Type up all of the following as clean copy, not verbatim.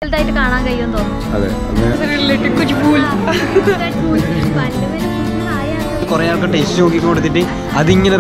കാണാൻ കഴിയുമെന്ന് കുറെ ആൾക്ക് ടേസ്റ്റ് നോക്കി കൊടുത്തിട്ട് അതിങ്ങനെ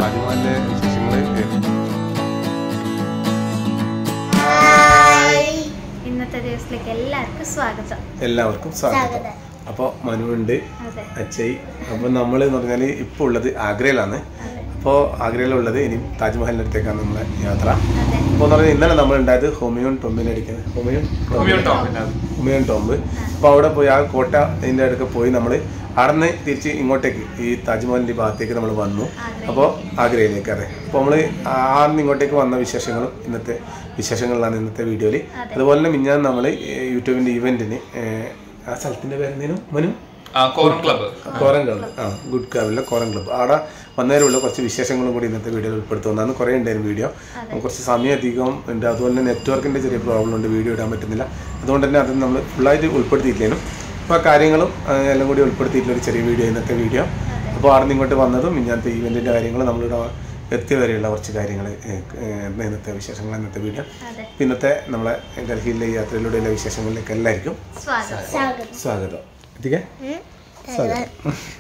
ഇന്നത്തെ ദിവസത്തിലേക്ക് എല്ലാവർക്കും സ്വാഗതം. അപ്പോൾ മനുവുണ്ട്, അച്ഛയി. അപ്പോൾ നമ്മൾ എന്ന് പറഞ്ഞാൽ ഇപ്പോൾ ഉള്ളത് ആഗ്രയിലാണ്. അപ്പോൾ ആഗ്രയിലുള്ളത് ഇനി താജ്മഹലിൻ്റെ അടുത്തേക്കാണ് നമ്മളെ യാത്ര. അപ്പോൾ എന്ന് പറഞ്ഞാൽ ഇന്നലെ നമ്മളുണ്ടായത് ഹുമയൂൺ ടോംബിനെ അടിക്കുന്നത്, ഹുമയൂൺ ടോംബ്. അപ്പോൾ അവിടെ പോയി ആ കോട്ട അതിൻ്റെ അടുക്ക് പോയി നമ്മൾ അടന്ന് തിരിച്ച് ഇങ്ങോട്ടേക്ക് ഈ താജ്മഹലിൻ്റെ ഭാഗത്തേക്ക് നമ്മൾ വന്നു. അപ്പോൾ ആഗ്രയിലേക്ക് അതെ. അപ്പോൾ നമ്മൾ ആർന്ന് ഇങ്ങോട്ടേക്ക് വന്ന വിശേഷങ്ങളും ഇന്നത്തെ വിശേഷങ്ങളിലാണ് ഇന്നത്തെ വീഡിയോയിൽ. അതുപോലെ തന്നെ മിഞ്ഞാൻ നമ്മൾ യൂട്യൂബിൻ്റെ ഇവൻറ്റിന് ആ സ്ഥലത്തിൻ്റെ പേരെന്തേനും മനു കോറം ക്ലബ്ബ്, ഗുഡ് ക്ലബിലെ കോറം ക്ലബ്ബ് അവിടെ വന്നതിലുള്ള കുറച്ച് വിശേഷങ്ങളും കൂടി ഇന്നത്തെ വീഡിയോയിൽ ഉൾപ്പെടുത്തുന്നതാണ്. കുറേ ഉണ്ടായിരുന്നു വീഡിയോ, കുറച്ച് സമയം അധികം ഉണ്ട്. അതുപോലെ തന്നെ നെറ്റ്വർക്കിൻ്റെ ചെറിയ പ്രോബ്ലം ഉണ്ട്, വീഡിയോ ഇടാൻ പറ്റുന്നില്ല. അതുകൊണ്ട് തന്നെ അത് നമ്മൾ ഫുള്ളായിട്ട് ഉൾപ്പെടുത്തിയില്ലേനും. അപ്പോൾ ആ കാര്യങ്ങളും എല്ലാം കൂടി ഉൾപ്പെടുത്തിയിട്ടുള്ളൊരു ചെറിയ വീഡിയോ ഇന്നത്തെ വീഡിയോ. അപ്പോൾ അവിടെ നിന്ന് ഇങ്ങോട്ട് വന്നതും ഇങ്ങനത്തെ ഈവൻറ്റിൻ്റെ കാര്യങ്ങൾ നമ്മളിവിടെ എത്തിയ വരെയുള്ള കുറച്ച് കാര്യങ്ങൾ ഇന്നത്തെ വിശേഷങ്ങൾ ഇന്നത്തെ വീഡിയോ. ഇന്നത്തെ നമ്മളെ ഡൽഹിയിലെ യാത്രയിലൂടെയുള്ള വിശേഷങ്ങളിലേക്ക് എല്ലാവർക്കും സ്വാഗതം. എത്തിക്കേ സ്വാഗതം.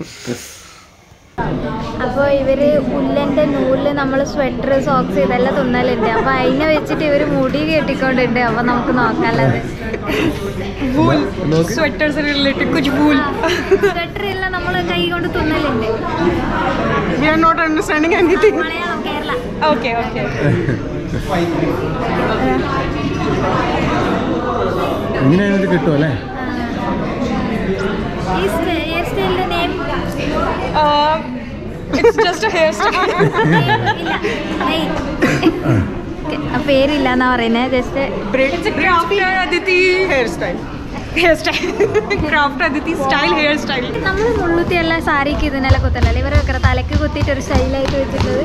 അപ്പോൾ ഇവര് ഉല്ലന്റെ നൂലില് നമ്മൾ സ്വെറ്റർ, സോക്സ് ഇതെല്ലാം തുന്നലുണ്ട്. അപ്പൊ അതിനെ വെച്ചിട്ട് ഇവര് മുടി കെട്ടിക്കൊണ്ടുണ്ട്. അപ്പൊ നമുക്ക് നോക്കാനുള്ളത് സ്വെറ്റർ എല്ലാം നമ്മൾ കൈ കൊണ്ട് തുന്നലുണ്ട്. മലയാളം, കേരള. ഇങ്ങനെ കിട്ടും അല്ലേ? പേരില്ല എന്നാ പറയുന്നത്. ജസ്റ്റ് നമ്മൾ മുള്ളൂത്തി എല്ലാം സാരിക്ക് ഇതിനെല്ലാം കുത്തല്ലേ, ഇവർ തലക്ക് കുത്തിയിട്ട് ഒരു സ്റ്റൈലായിട്ട് വെച്ചിട്ടുള്ളത്.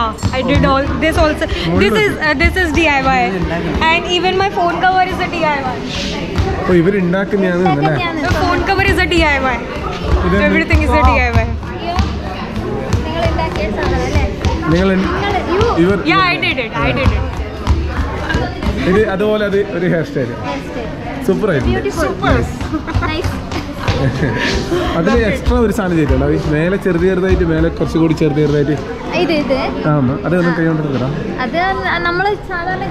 അതുപോലെ അത് ഒരു ഹെയർ സ്റ്റൈൽ സൂപ്പർ ആയിട്ട് അതിൽ എക്സ്ട്രാ ഒരു സാധനം ചെയ്തിട്ടുണ്ടോ? മേലെ ചെറുതായിട്ട്, മേലെ കുറച്ചുകൂടി ചെറുതായിട്ട് അതൊന്നും കൈകൊണ്ടിരിക്കണം. അത് നമ്മള് സാധാരണ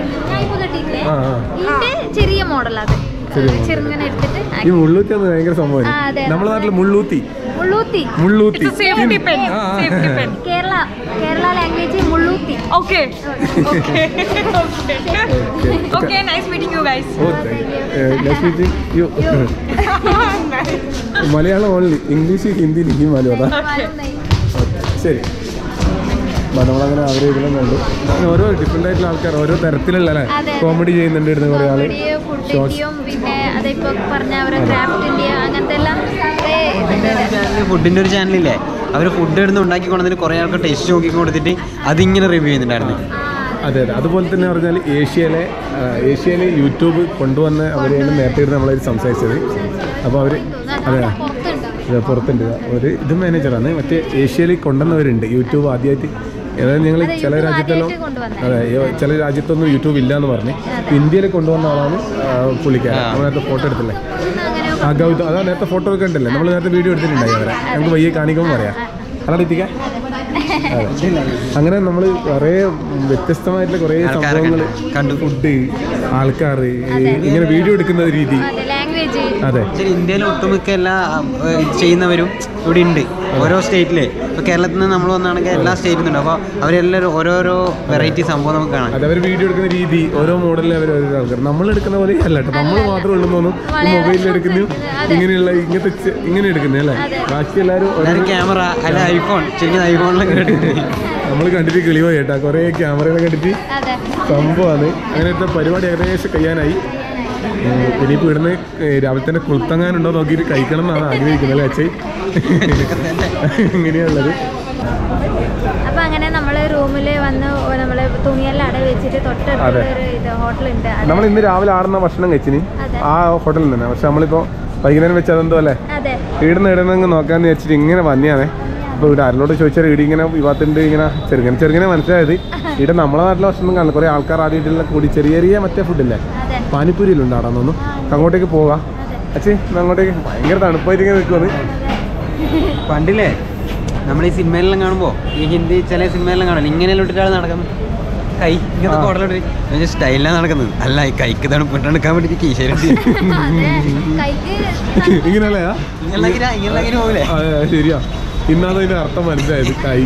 ചെറിയ മോഡൽ. അത് ചെറുങ്ങനെ എടുത്തിട്ട് ഈ മുള്ളൂത്തി ഒന്ന് ഭയങ്കര സംഭവം. നമ്മുടെ നാട്ടില് മുള്ളൂത്തി കേരള ലാംഗ്വേജ് മുള്ളൂത്തി. Malayalam only, English, Hindi, Malayalam. ശരി, നമ്മളങ്ങനെ അവരെ ഇതിലും കണ്ടു. ഓരോ ഡിഫറെന്റ് ആയിട്ടുള്ള ആൾക്കാർ ഓരോ തരത്തിലുള്ള കോമഡി ചെയ്യുന്നുണ്ടായിരുന്നു കുറേ ആള്. ഫുഡിന്റെ ഒരു ചാനലില്ലേ, അവർ ഫുഡ് എടുത്ത് ഉണ്ടാക്കി കൊണ്ടതിന് കുറേ ആൾക്ക് ടേസ്റ്റ് നോക്കി കൊടുത്തിട്ട് അതിങ്ങനെ റിവ്യൂ ചെയ്യുന്നുണ്ടായിരുന്നു. അതെ, അതുപോലെ തന്നെ പറഞ്ഞാൽ ഏഷ്യയിലെ യൂട്യൂബ് കൊണ്ടുവന്ന് അവരെയാണ് നേരത്തെ നമ്മളത് സംസാരിച്ചത്. അപ്പോൾ അവർ പുറത്തുണ്ട്, ഒരു ഇത് മാനേജറാണ്. മറ്റേ ഏഷ്യയിൽ കൊണ്ടുവന്നവരുണ്ട് യൂട്യൂബ് ആദ്യമായിട്ട്. അതായത് ഞങ്ങൾ ചില രാജ്യത്തെല്ലാം ചില രാജ്യത്തൊന്നും യൂട്യൂബ് ഇല്ല എന്ന് പറഞ്ഞ് ഇന്ത്യയിൽ കൊണ്ടുവന്ന ആളാണ് പുള്ളിക്കാരൻ. നമ്മൾ നേരത്തെ ഫോട്ടോ എടുത്തില്ലേ, ആ ഗൗതം, അതാ നേരത്തെ ഫോട്ടോ ഒക്കെ ഉണ്ടല്ലേ, നമ്മൾ നേരത്തെ വീഡിയോ എടുത്തിട്ടുണ്ടായി. അവരെ നമുക്ക് വയ്യ കാണിക്കുമ്പോൾ പറയാം. അതാണ് എത്തിക്കാൻ. അതെ, അങ്ങനെ നമ്മൾ കുറേ വ്യത്യസ്തമായിട്ടുള്ള കുറേ സംഭവങ്ങൾ കണ്ടു. ഫുഡ്, ആൾക്കാർ, ഇങ്ങനെ വീഡിയോ എടുക്കുന്ന രീതി. അതെ, ഇന്ത്യയിലെ ഒട്ടുമിക്ക എല്ലാ ചെയ്യുന്നവരും ഇവിടെ ഉണ്ട്, ഓരോ സ്റ്റേറ്റിലെ. ഇപ്പോൾ കേരളത്തിൽ നിന്ന് നമ്മൾ വന്നാണെങ്കിൽ എല്ലാ സ്റ്റേറ്റിലും ഉണ്ട്. അപ്പോൾ അവരെല്ലാവരും ഓരോരോ വെറൈറ്റി സംഭവം നമുക്ക് കാണാം. അതെ, അവർ വീഡിയോ എടുക്കുന്ന രീതി, ഓരോ മോഡലിൽ അവർ ഓരോ ആൾക്കാർ. നമ്മൾ എടുക്കുന്ന പോലെ അല്ല കേട്ടോ, നമ്മൾ മാത്രമേ ഉള്ളൂ തോന്നും മൊബൈലിൽ എടുക്കുന്നു, ഇങ്ങനെയുള്ള ഇങ്ങനെ എടുക്കുന്നത് അല്ലേ. ബാക്കി എല്ലാവരും ക്യാമറ അല്ല ഐഫോൺ, ശരിക്കും ഐഫോണിലൊക്കെ നമ്മൾ കണ്ടിട്ട് കിളിയോ കേട്ടാ, കുറേ ക്യാമറകളെ കണ്ടിട്ട് സംഭവമാണ്. അങ്ങനത്തെ പരിപാടി ഏകദേശം കഴിയാനായി. ഇനിയിപ്പോൾ ഇവിടുന്ന് രാവിലെ തന്നെ കുളുത്തങ്ങാനുണ്ടോ നോക്കിയിട്ട് കഴിക്കണം എന്നാണ് ആഗ്രഹിക്കുന്നത് അല്ലേ അച്ഛൻ? ഇങ്ങനെയുള്ളത്. അപ്പൊ അങ്ങനെ നമ്മള് റൂമില് വന്ന് നമ്മള് തുണിയെല്ലാം അട വെച്ചിട്ട് തൊട്ടടുത്ത് ഹോട്ടലുണ്ട്. നമ്മൾ ഇന്ന് രാവിലെ ആടുന്ന ഭക്ഷണം കഴിച്ചിന് ആ ഹോട്ടലിൽ തന്നെ. പക്ഷെ നമ്മളിപ്പോ വൈകുന്നേരം വെച്ച് അതെന്തോ അല്ലേ ഇടുന്ന നോക്കാന്ന് വെച്ചിട്ട് ഇങ്ങനെ വന്നെയാണേ. അപ്പോൾ ഇവിടെ ആരോട് ചോദിച്ചാൽ ഇവിടെ ഇങ്ങനെ വിവാദത്തിൻ്റെ ഇങ്ങനെ ചെറുങ്ങനെ മനസ്സിലായത്. ഇവിടെ നമ്മളെ നാട്ടിലെ ഭക്ഷണം കാണും. കുറേ ആൾക്കാർ ആദ്യമായിട്ടുള്ള കൂടി ചെറിയ മറ്റേ ഫുഡില്ലേ, പാനിപ്പൂരിയിലുണ്ട് അവിടെ തോന്നുന്നു. അങ്ങോട്ടേക്ക് പോകാം. അച്ഛേ അങ്ങോട്ടേക്ക് ഭയങ്കര തണുപ്പായിട്ട് ഇങ്ങനെ നിൽക്കുവാണ്. പണ്ടില്ലേ നമ്മൾ ഈ സിനിമയിലെല്ലാം കാണുമ്പോൾ ഈ ഹിന്ദി ചില സിനിമയിലെല്ലാം കാണുമല്ലോ ഇങ്ങനെയെല്ലാം ഇട്ടിട്ടാണ് നടക്കുന്നത്. കൈ ഇങ്ങനത്തെ കോടലോട്ട് സ്റ്റൈലാണ് നടക്കുന്നത്. അല്ല ഈ കൈക്ക് തണുപ്പിട്ട് എടുക്കാൻ വേണ്ടിയിട്ട് കീശയിലുണ്ട്. ഇങ്ങനെയല്ലേ? പോകില്ലേ? ശരിയാ. ഇന്നാണ് അതിന്റെ അർത്ഥം മനസ്സിലായത്. കൈ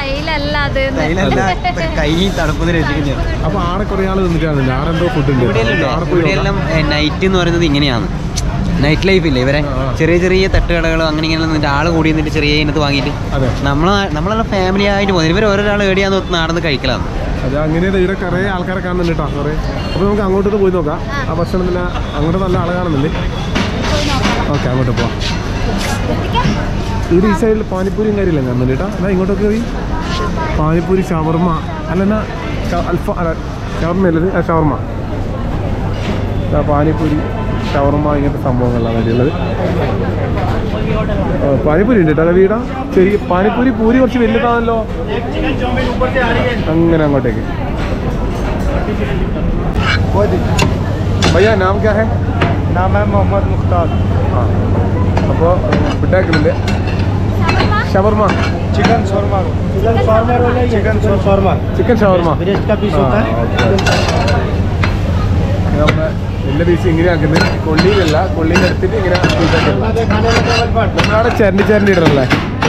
തണുപ്പ് രക്ഷിക്കുന്നത്. അപ്പൊ ആടെ കുറെ ആള് നിന്നിട്ടാണ്. ആടെ എന്തോ ഫുഡ് ഉണ്ട്. ഇവിടെയെല്ലാം നൈറ്റ് എന്ന് പറയുന്നത് ഇങ്ങനെയാണ്. നൈറ്റ് ലൈഫ് ഇല്ലേ ഇവരെ ചെറിയ ചെറിയ തട്ടുകടകൾ അങ്ങനെ ഇങ്ങനെ നിന്നിട്ട് ആള് കൂടി നിന്നിട്ട് ചെറിയ ഇനത്ത് വാങ്ങിയിട്ട് നമ്മളെല്ലാം ഫാമിലി ആയിട്ട് പോകുന്നത്. ഇവർ ഓരോരാൾ എവിടെയാന്ന് നടന്ന് കഴിക്കലാണ്. അത് അങ്ങനെ ഇവിടെ കുറെ ആൾക്കാരെ കാണുന്നുണ്ട് കേട്ടോ കുറെ. അപ്പൊ നമുക്ക് അങ്ങോട്ടോട്ട് പോയി നോക്കാം. ആ ഭക്ഷണത്തിന് അങ്ങോട്ട് നല്ല ആള് കാണുന്നുണ്ട്. ഓക്കെ അങ്ങോട്ട് പോവാം. ഇവിടെ ഈ സൈഡിൽ പാനിപ്പൂരിയും കാര്യമില്ല കാണുന്നുണ്ട് കേട്ടോ. എന്നാൽ ഇങ്ങോട്ടൊക്കെ പോയി പാനിപ്പൂരി ഷവർമ്മ അല്ല ഷവർമ്മ അല്ലത് ഷവർമ്മ പാനിപ്പൂരി ഷവർമ്മ ഇങ്ങനത്തെ സംഭവങ്ങളാണ് അതിലുള്ളത്. പാനിപ്പൂരി ഉണ്ട് കേട്ടോ. വീടാ ചെറിയ പാനിപ്പൂരി പൂരി കുറച്ച് വലുതാണല്ലോ. അങ്ങനെ അങ്ങോട്ടേക്ക് ഭയ്യ നാം ക്യാ ഹെ? നാം ഹെ മുഹമ്മദ് മുഖ്താർ. ആ അപ്പോൾ ഫുഡാക്കുന്നുണ്ട്. ഷവർമ്മ ചിക്കൻ ഷവർമ്മ ചിക്കൻ ഷവർമ്മ എല്ലാ പീസ് ഇങ്ങനെ ആക്കുന്നത്. കൊള്ളിയിലല്ല, കൊള്ളിയിൽ എടുത്തിട്ട് ഇങ്ങനെ നമ്മളവിടെ ചരണ്ടി ചരണ്ടി ഇടണല്ലേ.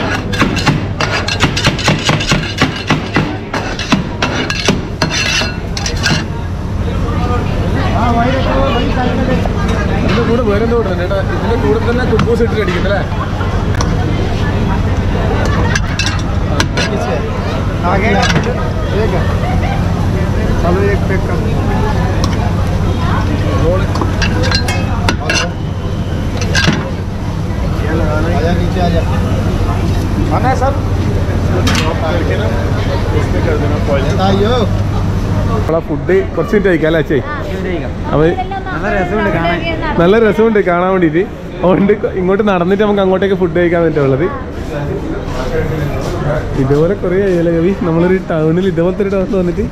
ഇതിന്റെ കൂടെ വേറെ എന്തോ ഇടുന്നുണ്ട് കേട്ടോ. ഇതിന്റെ കൂടെ തന്നെ കുബൂസ് ഇട്ടിട്ട് അടിക്കുന്നല്ലേ. ഫുഡ് കുറച്ച് മിനിറ്റ് കഴിക്കാം അല്ലേ അച്ഛേ? അപ്പൊ നല്ല രസമുണ്ട് കാണാൻ വേണ്ടിയിട്ട്. അതുകൊണ്ട് ഇങ്ങോട്ട് നടന്നിട്ട് നമുക്ക് അങ്ങോട്ടേക്ക് ഫുഡ് കഴിക്കാൻ പറ്റുള്ളത്. ഇതുപോലെ കുറേ ആയല്ലേ കവി നമ്മളൊരു ടൗണിൽ ഇതുപോലത്തെ ഒരു ടൗൺ വന്നിട്ട്.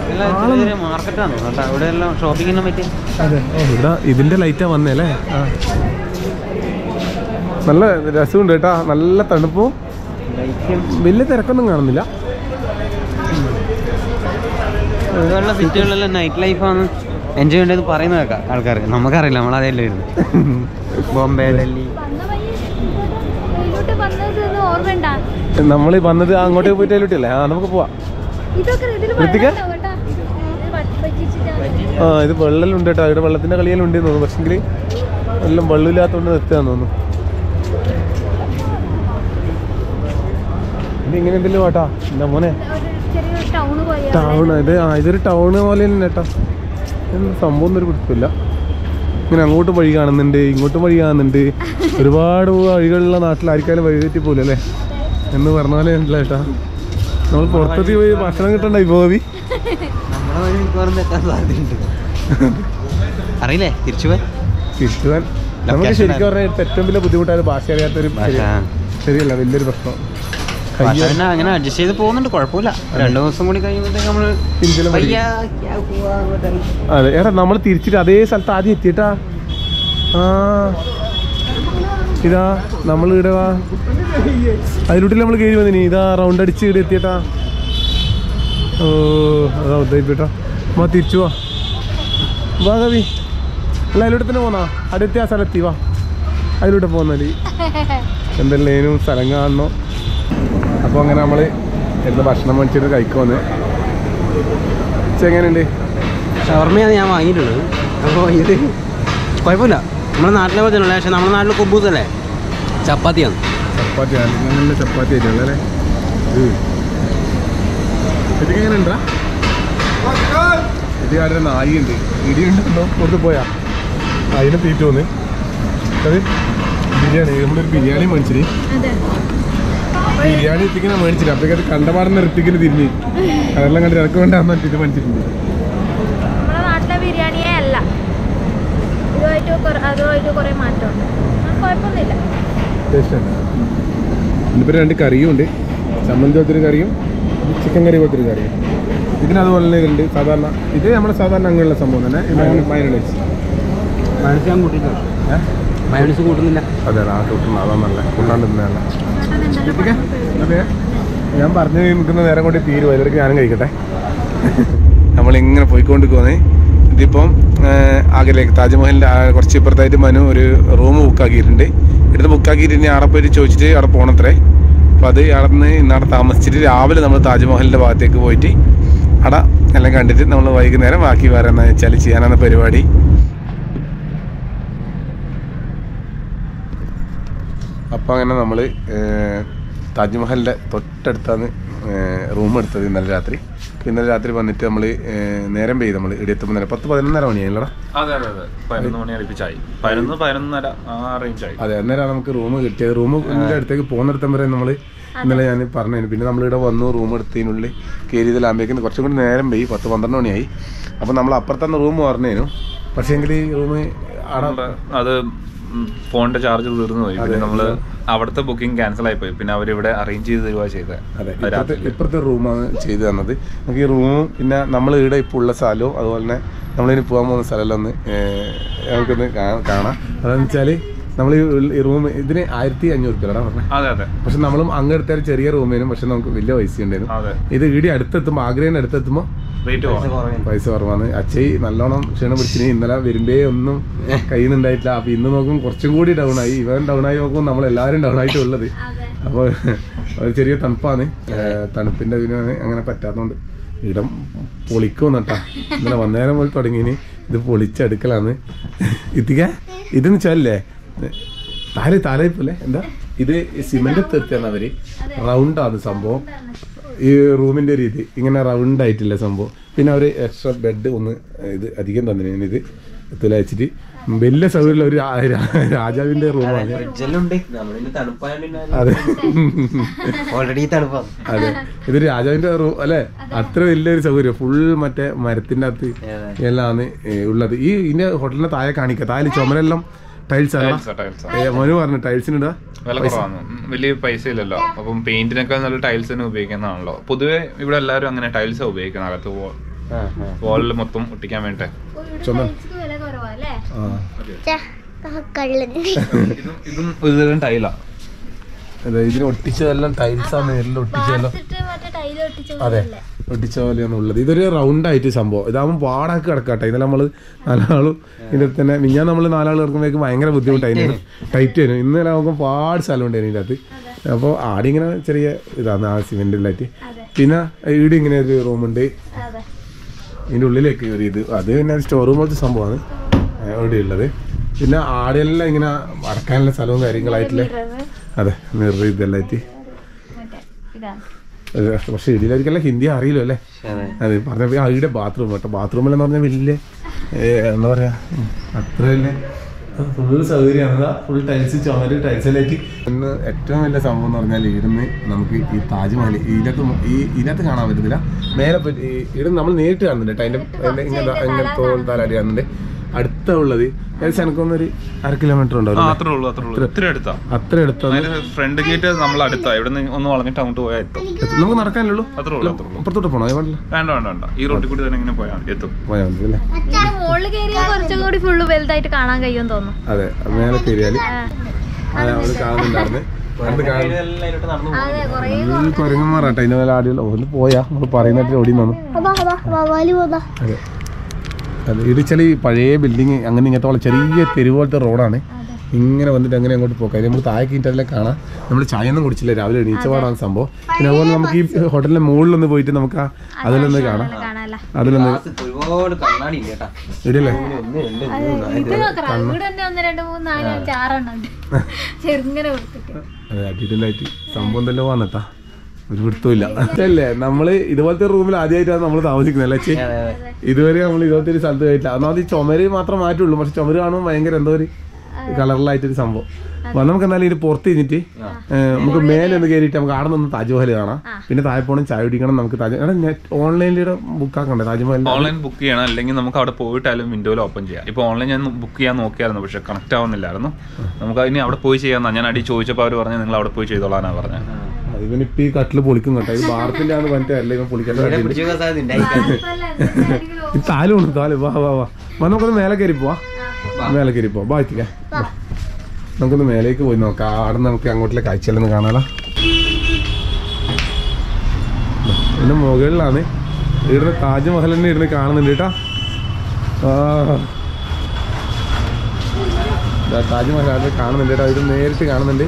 അതെ ഇവിടെ ഇതിന്റെ ലൈറ്റാ വന്നേ അല്ലേ. നല്ല രസമുണ്ട് കേട്ടാ. നല്ല തണുപ്പും വലിയ തിരക്കൊന്നും കാണുന്നില്ല. സിറ്റികളിലെല്ലാം നൈറ്റ് ലൈഫാണ് എൻജോയ് ചെയ്യേണ്ടത് പറയുന്ന കേൾക്കാം ആൾക്കാർ. നമുക്കറിയില്ല, നമ്മളതെല്ലാം ഇരുന്ന് ബോംബെ ഡൽഹി നമ്മൾ വന്നത് അങ്ങോട്ടേക്ക് പോയിട്ട് അതിലോട്ടല്ലേ. ആ നമുക്ക് പോവാം. ആ ഇത് വെള്ളം ഉണ്ട് കേട്ടോ. ഇവിടെ വെള്ളത്തിന്റെ കളിയെല്ലാം ഉണ്ടെന്ന് തോന്നുന്നു. പക്ഷെങ്കിൽ എല്ലാം വെള്ളമില്ലാത്തതുകൊണ്ട് നിർത്തുകയെന്ന് തോന്നുന്നു. ഇത് ഇങ്ങനെ എന്തെങ്കിലും കേട്ടാ. എന്താ മോനെ ടൗൺ ഇത്? ആ ഇതൊരു ടൗണ് പോലെ തന്നെ കേട്ടോ. സംഭവം ഒന്നും ഒരു പിടുത്തില്ല. ഇങ്ങനെ അങ്ങോട്ടും വഴി കാണുന്നുണ്ട്, ഇങ്ങോട്ടും വഴി കാണുന്നുണ്ട്. ഒരുപാട് വഴികളുള്ള നാട്ടിലായിരിക്കാലും വഴി തെറ്റി പോലെ അല്ലേ എന്ന് പറഞ്ഞ പോലെ ഉണ്ടല്ലോ ചേട്ടാ. നമ്മൾ പുറത്തെത്തി പോയി ഭക്ഷണം കിട്ടണ്ടായി പോവി. അറിയില്ലേ തിരിച്ചു പോവാൻ നമുക്ക് ശരിക്കും പറഞ്ഞാൽ ഏറ്റവും വലിയ ബുദ്ധിമുട്ടായ ഭാഷ അറിയാത്തൊരു ശരിയല്ല വലിയൊരു പ്രശ്നം. അങ്ങനെ അഡ്ജസ്റ്റ് ചെയ്ത് പോകുന്നുണ്ട്, കുഴപ്പമില്ല. 2 ദിവസം കൂടി കഴിയുമ്പോഴത്തേക്ക് നമ്മള് അതെ ഏട്ടാ നമ്മൾ തിരിച്ചിട്ട് അതേ സ്ഥലത്ത് ആദ്യം എത്തിയിട്ടാ. ആ ഇതാ നമ്മൾ ഇവിടെ വാ അതിലൂട്ടിൽ നമ്മൾ കയറി വന്നിനി. ഇതാ റൗണ്ട് അടിച്ച് ഇവിടെ എത്തിയിട്ടാ. ഓ അതാ ഉദ്ദേശിട്ടാ. വാ തിരിച്ചു വാ വാ കവി. അല്ല അതിലൂടെ തന്നെ പോന്നാ. അടുത്ത ആ സ്ഥലത്തി വാ അതിലൂടെ പോന്നാല് എന്തെല്ലേനും സ്ഥലം കാണണോ. അപ്പോൾ അങ്ങനെ നമ്മൾ എന്ത് ഭക്ഷണം മേടിച്ചിട്ട് കഴിക്കുമെന്ന്. എങ്ങനെയുണ്ട്? ഷവർമ്മയാണ് ഞാൻ വാങ്ങിയിട്ടുള്ളത്. അപ്പോൾ ഇത് കുഴപ്പമില്ല, നമ്മുടെ നാട്ടിലെ പോലെ തന്നെ. പക്ഷേ നമ്മുടെ നാട്ടിൽ കുബൂസല്ലേ, ചപ്പാത്തിയാണ്. ചപ്പാത്തി നല്ല ചപ്പാത്തി ആയിട്ടാണ് അല്ലേ. ഇതൊക്കെ എങ്ങനെയുണ്ടാ? ഇത് ആരുടെ നായിയുണ്ട് ഇടിയുണ്ടോ പുറത്ത് പോയാ അതിനെ തീറ്റ വന്ന്. അത് ബിരിയാണി നമ്മളൊരു ബിരിയാണി മേടിച്ചിട്ട് ബിരിയാണി ഋത്തിക്കിനെ മേടിച്ചിട്ട് അപ്പോഴേക്ക് അത് കണ്ടപാടുന്ന ഋത്തിക്കിന് തിരിഞ്ഞ് അതെല്ലാം കണ്ട് ഇറക്ക് വേണ്ടാന്ന് ഇത് മേടിച്ചിട്ടുണ്ട്. നമ്മുടെ നാട്ടിലെ ബിരിയാണിയേ അല്ല, അതുമായിട്ട് കുറേ മാറ്റമുണ്ട്. കുഴപ്പമൊന്നുമില്ല, ടേസ്റ്റാണ്. ഇതിപ്പോൾ 2 കറിയും ഉണ്ട്. ചമ്മന്തി പോലത്തൊരു കറിയും ചിക്കൻ കറി പോലത്തൊരു കറിയും. ഇതിനതുപോലെ തന്നെ ഉണ്ട് സാധാരണ. ഇത് നമ്മുടെ സാധാരണ അങ്ങനെയുള്ള സംഭവം തന്നെ. മയോണൈസ് ഞാൻ കൂട്ടിയില്ല, മയോണൈസ് കൂട്ടുന്നില്ല. അതെ ആ കൂട്ടുന്ന അതാ നല്ല കൂട്ടാണ്ട് തന്നെയല്ല. അതെ ഞാൻ പറഞ്ഞു നിൽക്കുന്ന നേരം കൊണ്ട് തീരും, അതിലേക്ക് ഞാനും കഴിക്കട്ടെ. നമ്മളിങ്ങനെ പോയിക്കൊണ്ടിരിക്കുവാണ്. ഇതിപ്പം ആഗ്രയിലേക്ക് താജ്മഹലിൻ്റെ കുറച്ച് ഇപ്പുറത്തായിട്ട് മനു ഒരു റൂം ബുക്കാക്കിയിട്ടുണ്ട്. ഇവിടുന്ന് ബുക്കാക്കിയിട്ട് ഇനി അവിടെ പോയിട്ട് ചോദിച്ചിട്ട് അവിടെ പോകണത്രേ. അപ്പോൾ അത് അവിടെ നിന്ന് ഇന്നവിടെ താമസിച്ചിട്ട് രാവിലെ നമ്മൾ താജ്മഹലിൻ്റെ ഭാഗത്തേക്ക് പോയിട്ട് അവിടെ എല്ലാം കണ്ടിട്ട് നമ്മൾ വൈകുന്നേരം ബാക്കി വേറെ എന്താ വെച്ചാൽ ചെയ്യാനാണ് പരിപാടി. അപ്പോൾ അങ്ങനെ നമ്മൾ താജ്മഹലിൻ്റെ തൊട്ടടുത്താണ് റൂം എടുത്തത് ഇന്നലെ രാത്രി. ഇന്നലെ രാത്രി വന്നിട്ട് നമ്മൾ നേരം പെയ്ത് നമ്മൾ ഇവിടെ എത്തുമ്പോൾ നേരം 10-11 മണിയായില്ലടാ. അതെ 11 മണി അടുപ്പിച്ചായി. 11-11:30 ആ റേഞ്ചായി. അതെ അന്നേരം നമുക്ക് റൂം കിട്ടിയത്. റൂമിൻ്റെ അടുത്തേക്ക് പോകുന്നിടത്തം വരെ നമ്മൾ ഇന്നലെ ഞാൻ പറഞ്ഞു. പിന്നെ നമ്മളിവിടെ വന്നു, റൂം എടുത്തതിനുള്ളിൽ കയറിയതിലാകുമ്പോഴേക്കും കുറച്ചും കൂടി നേരം പെയ്യും, 10-12 മണിയായി. അപ്പോൾ നമ്മൾ അപ്പുറത്തന്നെ റൂം പറഞ്ഞേനു. പക്ഷേ എങ്കിൽ ഈ റൂം അത് ഫോണിന്റെ ചാർജ് തീർന്നു പോയി. പിന്നെ നമ്മള് അവിടുത്തെ ബുക്കിംഗ് ക്യാൻസൽ ആയി പോയി. പിന്നെ അവരിവിടെ അറേഞ്ച് ചെയ്ത് തരുവാ ചെയ്തത്. അതെ ഇപ്പുറത്തെ റൂമാണ് ചെയ്തു തന്നത് നമുക്ക്. ഈ റൂമും പിന്നെ നമ്മൾ ഇവിടെ ഇപ്പോൾ ഉള്ള സ്ഥലവും അതുപോലെ തന്നെ നമ്മളിനി പോകാൻ പോകുന്ന സ്ഥലമെല്ലാം ഒന്ന് നമുക്കൊന്ന് കാണാം. അതെന്ന് വെച്ചാൽ നമ്മൾ ഈ റൂം ഇതിന് 1500 രൂപ പറഞ്ഞത്. അതെ പക്ഷെ നമ്മളും അങ്ങ് എടുത്താൽ ചെറിയ റൂമിനും പക്ഷെ നമുക്ക് വലിയ പൈസ ഉണ്ടായിരുന്നു. ഇത് ഈടി അടുത്തെത്തുമ്പോൾ ആഗ്രഹിന്റെ അടുത്തെത്തുമ്പോൾ പൈസ കുറവാണ്. അച്ഛയി നല്ലോണം ക്ഷീണം പിടിച്ചിന്. ഇന്നലെ വരുമ്പേ ഒന്നും കയ്യിൽ നിന്നുണ്ടായിട്ടില്ല. അപ്പൊ ഇന്ന് നോക്കും കുറച്ചും കൂടി ഡൗൺ ആയി. ഇവൻ ഡൗൺ ആയി നോക്കും, നമ്മളെല്ലാവരും ഡൗൺ ആയിട്ടുള്ളത്. അപ്പോൾ ഒരു ചെറിയ തണുപ്പാണ്. തണുപ്പിന്റെ ഇതിനാണ് അങ്ങനെ പറ്റാത്തതുകൊണ്ട് ഇടം പൊളിക്കുമെന്നട്ടാ. ഇന്നലെ വന്നേരം പോയി തുടങ്ങിന്. ഇത് പൊളിച്ചെടുക്കലാണ്. ഇതെന്ന് വെച്ചാലേ താലയിപ്പോലെ എന്താ ഇത് സിമെന്റ് തീർച്ചാണ് അവര്. റൗണ്ടാണ് സംഭവം. ഈ റൂമിന്റെ രീതി ഇങ്ങനെ റൗണ്ട് ആയിട്ടില്ല സംഭവം. പിന്നെ അവര് എക്സ്ട്രാ ബെഡ് ഒന്ന് ഇത് അധികം തന്നെ ഇത് തുലച്ചിട്ട് വലിയ സൗകര്യമുള്ള ഒരു രാജാവിന്റെ റൂമാണ്. അതെ അതെ ഇതൊരു രാജാവിന്റെ റൂം അല്ലെ. അത്ര വലിയൊരു സൗകര്യം. ഫുൾ മറ്റേ മരത്തിന്റെ അകത്ത് എല്ലാമാണ് ഉള്ളത്. ഈ ഇതിന്റെ ഹോട്ടലിന്റെ താഴെ കാണിക്കുക. താഴെ ചുമരെല്ലാം ടൈൽസ് ആണ്. മനു പറഞ്ഞു ടൈൽസിനിടാ വലിയ പൈസ ഇല്ലല്ലോ. അപ്പം പെയിന്റിനൊക്കെ നല്ല ടൈൽസ് തന്നെ ഉപയോഗിക്കുന്നതാണല്ലോ. പൊതുവെ ഇവിടെ എല്ലാവരും അങ്ങനെ ടൈൽസ് ഉപയോഗിക്കണം. അകത്ത് വാളിൽ മൊത്തം ഒട്ടിക്കാൻ വേണ്ടി ഇതും ഒരുതരം ടൈലാ. ഇതിന് ഒട്ടിച്ചതെല്ലാം ടൈൽസാണ്. ഒട്ടിച്ചതെല്ലാം അതെ ഒട്ടിച്ച പോലെയാണ് ഉള്ളത്. ഇതൊരു റൗണ്ട് ആയിട്ട് സംഭവം. ഇതാകുമ്പോൾ പാടാക്കി കിടക്കാട്ടെ. ഇന്നലെ നമ്മൾ 4 ആളും ഇതിൻ്റെ തന്നെ മിഞ്ഞാൽ നമ്മൾ 4 ആൾ കിടക്കുമ്പോഴേക്കും ഭയങ്കര ബുദ്ധിമുട്ടായിരുന്നു, ടൈറ്റ് ആയിരുന്നു. ഇന്നലെ നമുക്ക് പാട് സ്ഥലം ഉണ്ടായിരുന്നു ഇതിൻ്റെ അകത്ത്. അപ്പോൾ ആടെ ഇങ്ങനെ ചെറിയ ഇതാണ് ആ സിമെന്റിലായിട്ട്. പിന്നെ ഇവിടെ ഇങ്ങനെ ഒരു റൂമുണ്ട്. ഇതിൻ്റെ ഉള്ളിലേക്ക് കയറിയത് അത് പിന്നെ സ്റ്റോർ റൂം പോലത്തെ സംഭവമാണ് ഇവിടെ ഉള്ളത്. പിന്നെ ആടെല്ലാം ഇങ്ങനെ അടക്കാനുള്ള സ്ഥലവും കാര്യങ്ങളായിട്ടില്ലേ. അതെ മിറർ ഇതെല്ലായിട്ട്. പക്ഷെ ഇതിലായിരിക്കല്ല ഹിന്ദി അറിയില്ലോ അല്ലേ. അതെ പറഞ്ഞ അവിടെ ബാത്റൂം കേട്ടോ. ബാത്റൂമെല്ലാം പറഞ്ഞാൽ വലിയ എന്താ പറയാ അത്ര വലിയ ഫുൾ സൗകര്യമാണ്. ഫുൾ ടൈൽസ് ചുമര് ടൈൽസിലേക്ക്. ഇന്ന് ഏറ്റവും വലിയ സംഭവം എന്ന് പറഞ്ഞാൽ ഇവിടുന്ന് നമുക്ക് ഈ താജ്മഹൽ ഇതിനകത്ത് കാണാൻ പറ്റുന്നില്ല. മേലെ ഇവിടെ നമ്മൾ നേരിട്ട് കാണുന്നുണ്ട്. അതിന്റെ ഇങ്ങനെ തോൾ താലാടി കാണുന്നുണ്ട്. അടുത്ത ഉള്ളത് എനിക്കൊന്നൊരു 1/2 കിലോമീറ്റർ ഉണ്ടാവും. അത്ര അടുത്താ. ഫ്രണ്ട് ഗേറ്റ് നമ്മൾ അടുത്താ. ഇവിടെ ഒന്ന് വളഞ്ഞിട്ട് അങ്ങോട്ട് പോയാൽ എത്തും. നമുക്ക് നടക്കാനുള്ളൂ. അപ്പുറത്തോട്ട് പോണോ? വേണ്ട ഈ റോഡിൽ കൂടി തന്നെ ഇങ്ങനെ പോയാൽ എത്തും. അതെ മേലെ കയറിയാല് അവര് കാണുന്നുണ്ടായിരുന്നു. കുരങ്ങന്മാറാട്ടെ അതിന്റെ മേലെ ആടിയുള്ള ഒന്ന് പോയാ നമ്മൾ പറയുന്നിട്ട് ഓടി വന്നു. അതെ അതെ ഇത് വെച്ചാൽ ഈ പഴയ ബിൽഡിങ് അങ്ങനെ ഇങ്ങനത്തെ ചെറിയ തെരുവുപോലത്തെ റോഡാണ്. ഇങ്ങനെ വന്നിട്ട് അങ്ങനെ അങ്ങോട്ട് പോക്കാം. നമ്മൾ താഴെ കീറ്റെല്ലാം കാണാം. നമ്മൾ ചായ ഒന്നും കുടിച്ചില്ല, രാവിലെ എണീച്ചപാടാണ് സംഭവം. പിന്നെ അതുപോലെ നമുക്ക് ഈ ഹോട്ടലിന്റെ മുകളിലൊന്ന് പോയിട്ട് നമുക്ക് അതിലൊന്ന് കാണാം. അതിലൊന്ന് ഇടല്ലേ അതെ അടിയിലായിട്ട് സംഭവം തന്നെ വന്നിട്ടാ ഒരു പിടുത്തമില്ല അല്ലേ. നമ്മള് ഇതുപോലത്തെ റൂമിൽ ആദ്യമായിട്ടാണ് നമ്മൾ താമസിക്കുന്നത് അല്ലേ ചേ. ഇതുവരെ നമ്മൾ ഇതുപോലത്തെ ഒരു സ്ഥലത്ത് പോയിട്ടില്ല. ഒന്നാമത് ഈ ചുമര് മാത്രം മാറ്റുള്ളൂ. പക്ഷെ ചുമര് കാണുമ്പോൾ ഭയങ്കര എന്തോ ഒരു കളറിലായിട്ടൊരു സംഭവം. അപ്പൊ നമുക്ക് എന്നാലും ഇത് പുറത്ത് കഴിഞ്ഞിട്ട് നമുക്ക് മേലെ ഒന്ന് കയറിയിട്ട് നമുക്ക് അവിടെ നിന്ന് താജ്മഹൽ കാണാം. പിന്നെ താഴെ പോകണം, ചായ കുടിക്കണം. നമുക്ക് ഓൺലൈനിലൂടെ ബുക്ക് ആക്കണ്ടേ താജ്മഹൽ? ഓൺലൈൻ ബുക്ക് ചെയ്യണം, അല്ലെങ്കിൽ നമുക്ക് അവിടെ പോയിട്ടാലും വിൻഡോയിൽ ഓപ്പൺ ചെയ്യാം. ഇപ്പൊ ഓൺലൈൻ ഞാൻ ബുക്ക് ചെയ്യാൻ നോക്കിയായിരുന്നു, പക്ഷെ കണക്ട് ആവുന്നില്ലായിരുന്നു. നമുക്ക് അതിന് അവിടെ പോയി ചെയ്യാമെന്നാ ഞാൻ അടി ചോദിച്ചപ്പോൾ അവർ പറഞ്ഞു നിങ്ങൾ അവിടെ പോയി ചെയ്തോളാനാ പറഞ്ഞത്. ഇവനിപ്പോ ഈ കട്ടില് പൊളിക്കും കേട്ടോ. ഈ വാർപ്പിന്റെ ആണെന്ന് പറഞ്ഞിട്ട് അല്ല ഇവൻ പൊളിക്കേണ്ട. ഈ താലുണ്ട് താല്. വാ വാ വാ നമുക്കൊന്ന് മേലെ കയറി പോവാ. മേലെ കയറി പോവാ. ബാറ്റിക്ക നമുക്കൊന്ന് മേലേക്ക് പോയി നോക്കാം. അവിടെ നമുക്ക് അങ്ങോട്ടുള്ള കാഴ്ചകളൊന്ന് കാണാലോ. ഇതിന്റെ മുകളിലാണ് ഇവിടുന്ന് താജ്മഹൽ തന്നെ ഇരുന്ന് കാണുന്നുണ്ട് കേട്ടോ. താജ്മഹൽ അവിടെ കാണുന്നുണ്ട് കേട്ടോ. ഇത് നേരിട്ട് കാണുന്നുണ്ട്.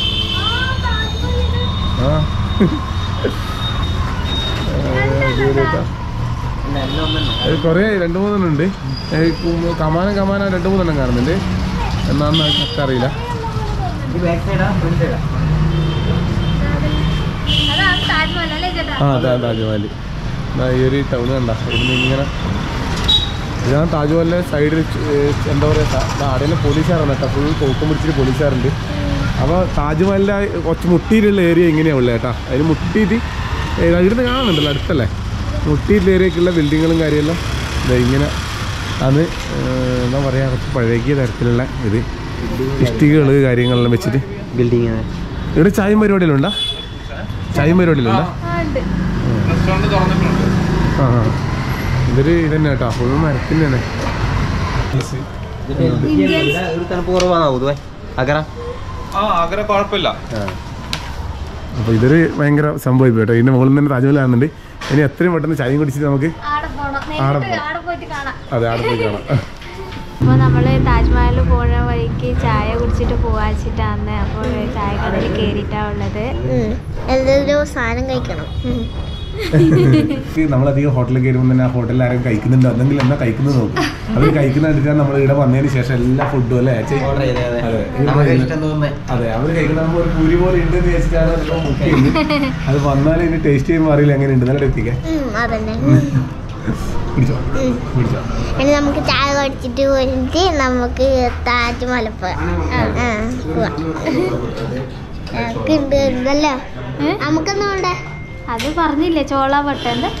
കൊറേ 2-3 ഉണ്ട്. കമാനം 2-3 കാണുന്നുണ്ട്. എന്നാന്ന് കറക്റ്റ് അറിയില്ല. അതാ താജ്മഹൽ. ഈ ഒരു ടൗൺ കണ്ട ഇവിടുന്ന് ഇങ്ങനെ. ഇതാണ് താജ്മഹലിന്റെ സൈഡിൽ എന്താ പറയുക, ആടെല്ലാം പോലീസുകാരാണ് കേട്ടോ. ഫുൾ തോക്കം പിടിച്ചിട്ട് പോലീസുകാരുണ്ട്. അപ്പോൾ താജ്മഹലിൻ്റെ കുറച്ച് മുട്ടിയിട്ടുള്ള ഏരിയ ഇങ്ങനെയാണ് ഉള്ളത് കേട്ടോ. അതിന് മുട്ടിയിട്ട് ഇവിടുന്ന് കാണുന്നുണ്ടല്ലോ, അടുത്തല്ലേ. മുട്ടിയിട്ടുള്ള ഏരിയക്കുള്ള ബിൽഡിങ്ങുകളും കാര്യമെല്ലാം ഇങ്ങനെ അത് എന്താ പറയുക, കുറച്ച് പഴകിയ തരത്തിലുള്ള ഇത് ഇഷ്ടികകൾ കാര്യങ്ങളെല്ലാം വെച്ചിട്ട് ബിൽഡിങ്. ഇവിടെ ചായയും പരിപാടിയിലുണ്ടോ? ചായയും പരിപാടിയിലുണ്ടോ? ആ ഇതൊരു ഇതന്നെ കേട്ടോ. ഫുൾ മരത്തിൻ്റെ തന്നെ. തണുപ്പ് കുറവാണോ പൊതുവെ ആഗ്ര? ആഗ്ര കുഴപ്പമില്ല. അപ്പോൾ ഇതൊരു ഭയങ്കര സംഭവം കേട്ടോ. ഇതിൻ്റെ മുകളിൽ തന്നെ താജ്മഹൽ കാണുന്നുണ്ട്. ഇനി എത്രയും പെട്ടെന്ന് ചായയും കുടിച്ചിട്ട് നമുക്ക് അതെ പോയി കാണാം. അപ്പോൾ നമ്മൾ താജ്മഹലിൽ പോകുന്ന വഴിക്ക് ചായ കുടിച്ചിട്ട് പോവാച്ചിട്ടാണ്. അപ്പോൾ ചായ കടയിൽ കയറിയിട്ടാണ് ഉള്ളത്. എന്തെങ്കിലും സാധനം കഴിക്കണം. നമ്മളധികം ഹോട്ടലിൽ കയറുമ്പോൾ തന്നെ ആ ഹോട്ടലിൽ ആരും കഴിക്കുന്നുണ്ടോ എന്തെങ്കിലും എന്താ കഴിക്കുന്നത് നോക്കും. അവർ കഴിക്കുന്ന കണ്ടിട്ടാണ് നമ്മൾ ഇവിടെ വന്നതിന് ശേഷം എല്ലാ ഫുഡും അല്ലേ അതെ അവർ കഴിക്കുന്ന ഒരു പൂരി പോലെ ഉണ്ട് എന്ന് വെച്ചിട്ടാണ് ബുക്ക് ചെയ്യുന്നത്. അത് വന്നാലും ഇനി ടേസ്റ്റ് ചെയ്യുമ്പോൾ അറിയില്ല എങ്ങനെ ഉണ്ട്. നല്ല എത്തിക്കാൻ ഇനി നമുക്ക് ചായ കുടിച്ചിട്ട് പോയിട്ട് നമുക്ക് താജ്മഹൽ പോവാല്ലേ. നമുക്കൊന്നും വേണ്ടേ? അത് പറഞ്ഞില്ലേ ചോള പട്ടന്റെ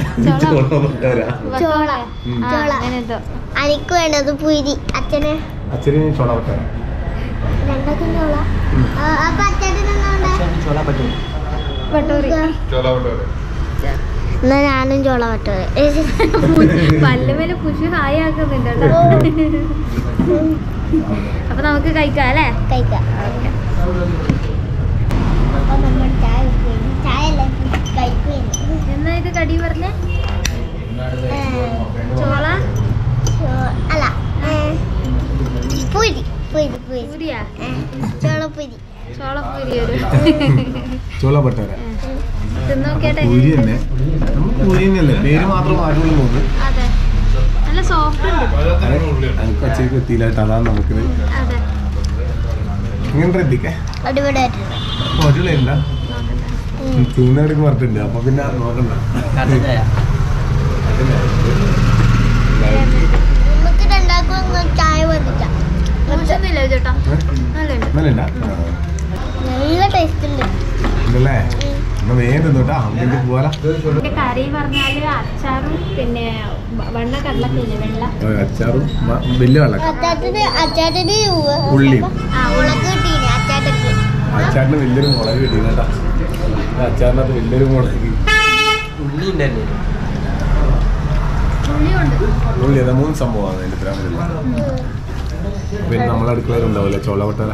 ചോള അങ്ങനെ എന്തോ. എനിക്ക് വേണ്ടത് പുരി. അച്ഛന് ചോള പട്ട. രണ്ടാക്കും ചോള. അപ്പൊ അച്ഛന് പട്ടൂരി. എന്നാ ഞാനും ചോള പട്ടൂരി. പല്ലുമേല പുഷു ഹായ് ആക്കുന്നുണ്ട്. അപ്പൊ നമുക്ക് കഴിക്കാം അല്ലേ? കഴിക്കാം. അപ്പൊ നമ്മൾ ചായ എന്നാ ഇത് കടി പറഞ്ഞേ? ചോള അല്ല പുരി. പൂരിയാ? ചോളപ്പുരി. ചോളപ്പൂരി ഒരു ചോള പട്ടര തിന്നോക്കേട്ടെ. പൂരി തന്നെ. പൂരി തന്നെയല്ലേ, പേര് മാത്രം മാറ്റുള്ളൂ നോക്ക്. അതെ നല്ല സോഫ്റ്റ് ഉണ്ട്. എനിക്ക് അച്ഛക്ക് എത്തിയില്ലായിട്ട് അതാണ് നമുക്ക്. അതെ ഇങ്ങനെ എത്തിക്കേ അടിപൊളിയായിട്ടുണ്ട്. അടിപൊളിയല്ല തിന്നവർക്ക് പറഞ്ഞിട്ടുണ്ട്. അപ്പൊ പിന്നെ നോക്കണ്ട. നമുക്ക് രണ്ടാക്കും ചായ വന്നിട്ടാ ചേട്ടാ. നല്ലണ്ട നല്ല ടേസ്റ്റ് ഉണ്ട് ഉണ്ടല്ലേ. എന്നാ വേഗം തിന്നോട്ടാ. അമ്മേക്ക് പോവാല. കറി പറഞ്ഞാല് അച്ചാറും പിന്നെ വെള്ള കടലക്കില്ലേ വെള്ള അച്ചാറും വലിയ വെള്ളം അച്ചാട്ടിന് ഉള്ളിയും മുളക് കിട്ടീന്. അച്ചാറിന് വലിയൊരു മുളക് കിട്ടി കേട്ടാ. അച്ചാറിനകത്ത് വലിയൊരു മുളക് ഉള്ളി ഉണ്ടല്ലേ? ഉള്ളി അതാ 3 സംഭവമാണ് അതിൻ്റെ ഇത്ര. പിന്നെ നമ്മളെ അടുക്കളയിലുണ്ടാവില്ലേ ചോള പട്ടര.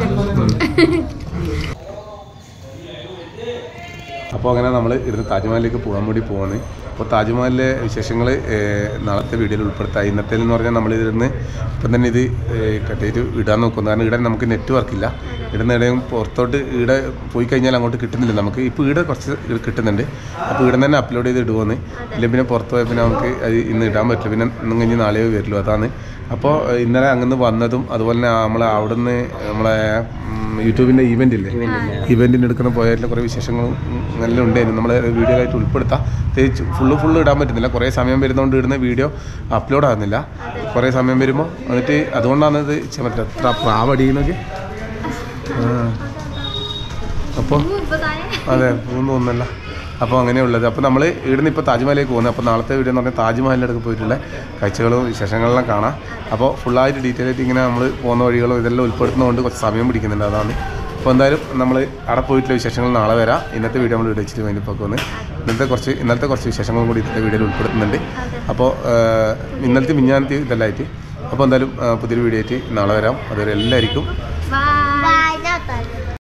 അപ്പോൾ അങ്ങനെ നമ്മൾ ഇവിടുന്ന് താജ്മഹലിലേക്ക് പോകാൻ വേണ്ടി പോകുന്നത്. അപ്പോൾ താജ്മഹലിലെ വിശേഷങ്ങൾ നാളത്തെ വീഡിയോയിൽ ഉൾപ്പെടുത്താം. ഇന്നത്തെ എന്ന് പറഞ്ഞാൽ നമ്മളിതിരുന്ന് ഇപ്പം തന്നെ ഇത് കട്ടിയിട്ട് ഇടാൻ നോക്കും. കാരണം ഇവിടെ നമുക്ക് നെറ്റ്വർക്ക് ഇല്ല. ഇടുന്ന ഇടയും പുറത്തോട്ട് ഇവിടെ പോയി കഴിഞ്ഞാൽ അങ്ങോട്ട് കിട്ടുന്നില്ല നമുക്ക്. ഇപ്പോൾ ഇവിടെ കുറച്ച് കിട്ടുന്നുണ്ട്. അപ്പോൾ ഇവിടെ തന്നെ അപ്ലോഡ് ചെയ്ത് ഇടുമെന്ന്. ഇല്ല പിന്നെ പുറത്ത് പോയാൽ പിന്നെ നമുക്ക് അത് ഇന്ന് ഇടാൻ പറ്റില്ല. പിന്നെ ഇന്നും കഴിഞ്ഞ് നാളെയോ വരുള്ളൂ. അതാണ്. അപ്പോൾ ഇന്നലെ അങ്ങനെ വന്നതും അതുപോലെ തന്നെ നമ്മൾ അവിടുന്ന് നമ്മളെ യൂട്യൂബിൻ്റെ ഇവൻറ്റിന് എടുക്കുന്ന പോയായിട്ടുള്ള കുറേ വിശേഷങ്ങളും നല്ല ഉണ്ടായിരുന്നു. നമ്മൾ വീഡിയോ ആയിട്ട് ഉൾപ്പെടുത്താം. പ്രത്യേകിച്ച് ഫുള്ള് ഇടാൻ പറ്റുന്നില്ല. കുറേ സമയം വരുന്നതുകൊണ്ട് ഇടുന്ന വീഡിയോ അപ്ലോഡ് ആകുന്നില്ല. കുറേ സമയം വരുമ്പോൾ എന്നിട്ട് അതുകൊണ്ടാണ് ഇത് പറ്റില്ല. എത്ര പ്രാവടിയെന്നൊക്കെ. അപ്പോൾ അതെ തോന്നുന്നില്ല. അപ്പോൾ അങ്ങനെയുള്ളത്. അപ്പോൾ നമ്മൾ ഇവിടുന്ന് ഇപ്പോൾ താജ്മഹലിലേക്ക് പോകുന്നത്. അപ്പോൾ നാളത്തെ വീഡിയോ എന്ന് പറഞ്ഞാൽ താജ്മഹലിൻ്റെ അടുത്ത് പോയിട്ടുള്ള കാഴ്ചകളും വിശേഷങ്ങളെല്ലാം കാണാം. അപ്പോൾ ഫുള്ളായിട്ട് ഡീറ്റെയിൽ ആയിട്ട് ഇങ്ങനെ നമ്മൾ പോകുന്ന വഴികളും ഇതെല്ലാം ഉൾപ്പെടുത്തുന്നതുകൊണ്ട് കുറച്ച് സമയം പിടിക്കുന്നുണ്ട്. അതാണ് അപ്പോൾ എന്തായാലും നമ്മൾ അവിടെ പോയിട്ടുള്ള വിശേഷങ്ങൾ നാളെ വരാം. ഇന്നത്തെ വീഡിയോ നമ്മൾ ഇവിടെ വെച്ചിട്ട് വേണ്ടിപ്പൊക്കെ ഒന്ന് ഇന്നലത്തെ കുറച്ച് വിശേഷങ്ങളും കൂടി ഇന്നത്തെ വീഡിയോയിൽ ഉൾപ്പെടുത്തുന്നുണ്ട്. അപ്പോൾ ഇന്നലത്തെ മിഞ്ഞാനത്തെ ഇതെല്ലാമായിട്ട് അപ്പോൾ എന്തായാലും പുതിയൊരു വീഡിയോ ആയിട്ട് നാളെ വരാം. അതുവരെ എല്ലാവർക്കും Bye.